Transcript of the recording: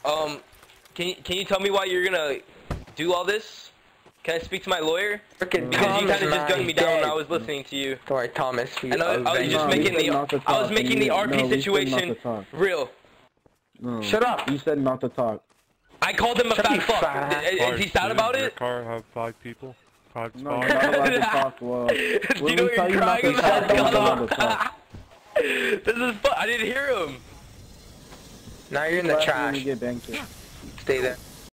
Can you tell me why you're gonna do all this? Can I speak to my lawyer? Because you kind of just gunned me down when I was listening to you. Sorry, Thomas. And I was just making the RP situation real. No. Shut up. You said not to talk. I called him a fat fuck. Is he sad about Your it? car have 5 people? 5 No, spots? you're not allowed to talk. Well, Do you know what you're crying about? This is fun. I didn't hear him. Now you're in the trash. Get banked. Stay there.